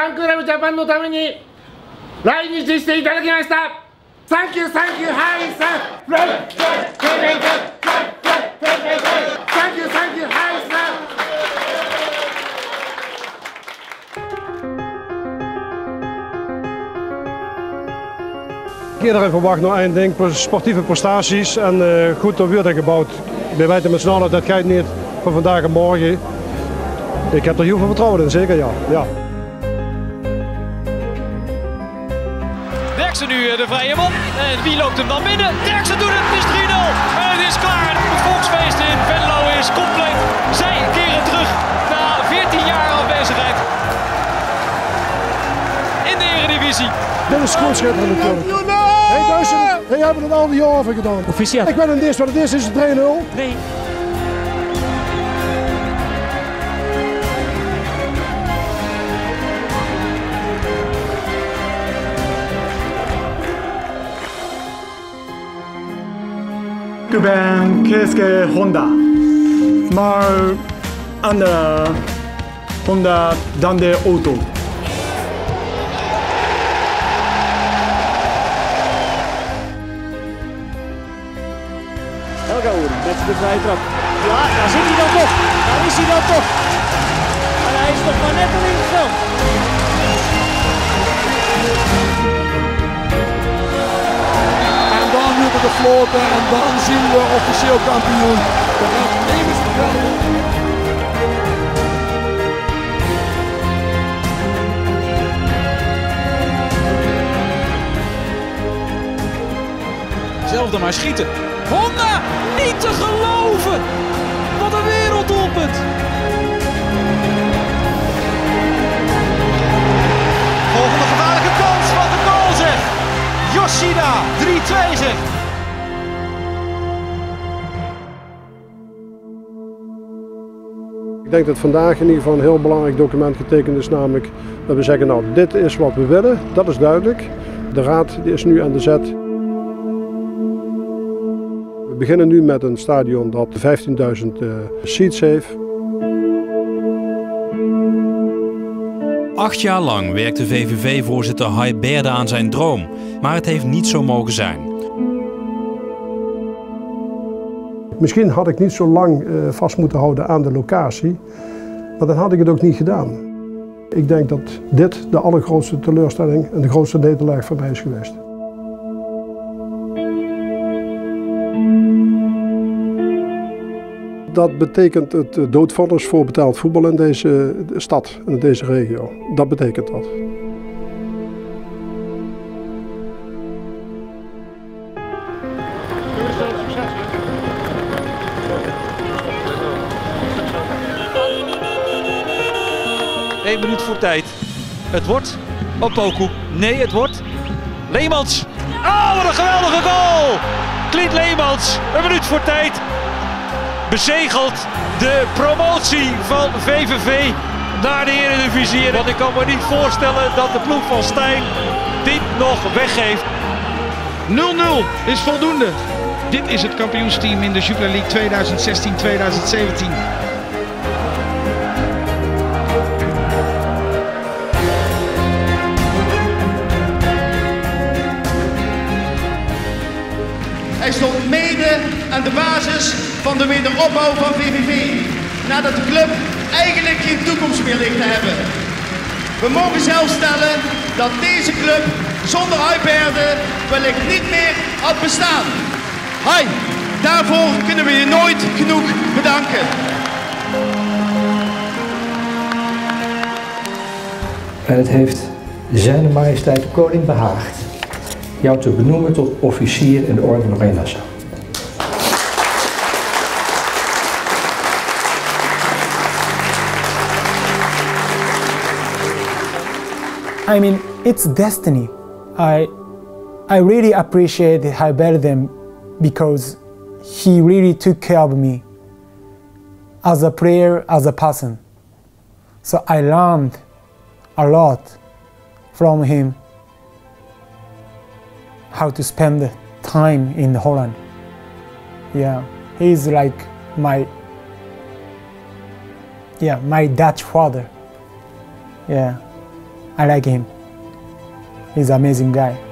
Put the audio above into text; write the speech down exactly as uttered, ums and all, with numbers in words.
ァンクラブジャパンのために来日していただきました。サンキューサンキューハイサンフライサンキューサンキューハイサン。 Iedereen verwacht nog één ding, sportieve prestaties en uh, goed op wielrennen gebouwd. We weten met z'n allen dat gaat niet van vandaag en morgen. Ik heb er heel veel vertrouwen in, zeker ja. ja. Derksen nu de vrije man en wie loopt hem dan binnen? Derksen doet het, het is drie nul en het is klaar. Het volksfeest in Venlo is compleet. Zij keren terug na veertien jaar afwezigheid in de Eredivisie. Dit is goed schitterend natuurlijk. Hey Duitsland, wij hebben het al die jaren gedaan. Officieel. Ik ben in dit, wat het is, is het drie nul. Nee. Ik ben Keisuke Honda, maar andere Honda dan de auto. Helga Oeren met de vrije trap. Ja, daar zit hij dan toch. Daar is hij dan toch. En hij is nog maar net erin gegaan. En dan moeten de floten en dan zien we officieel kampioen. De Raad Zelfde maar schieten. Honda, niet te geloven! Wat een werelddoelpunt! Volgende gevaarlijke kans, wat een goal zeg! Yoshida, drie twee zeg! Ik denk dat vandaag in ieder geval een heel belangrijk document getekend is, namelijk dat we zeggen, nou dit is wat we willen, dat is duidelijk. De raad die is nu aan de zet. We beginnen nu met een stadion dat vijftienduizend uh, seats heeft. Acht jaar lang werkte V V V-voorzitter Haiberde aan zijn droom, maar het heeft niet zo mogen zijn. Misschien had ik niet zo lang uh, vast moeten houden aan de locatie, maar dan had ik het ook niet gedaan. Ik denk dat dit de allergrootste teleurstelling en de grootste nederlaag voor mij is geweest. Dat betekent het doodvonnis voor betaald voetbal in deze stad, in deze regio. Dat betekent dat. Eén minuut voor tijd. Het wordt Opoku. Nee, het wordt Leemans. Oh, wat een geweldige goal! Clint Leemans, een minuut voor tijd. Bezegelt de promotie van V V V naar de Eredivisie. Want ik kan me niet voorstellen dat de ploeg van Stijn dit nog weggeeft. nul nul is voldoende. Dit is het kampioensteam in de Jupiler League tweeduizend zestien tweeduizend zeventien. Hij stond mede aan de basis van de wederopbouw van V V V, nadat de club eigenlijk geen toekomst meer ligt te hebben. We mogen zelf stellen dat deze club zonder Haiberde wellicht niet meer had bestaan. Hai, daarvoor kunnen we je nooit genoeg bedanken. En het heeft Zijne Majesteit de Koning behaagd jou te benoemen tot officier in de Orde van Oranje-Nassau. I mean, it's destiny. I, I really appreciate Haiberde because he really took care of me as a player, as a person. So I learned a lot from him. How to spend time in Holland. Yeah, he's like my, yeah, my Dutch father. Yeah, I like him. He's an amazing guy.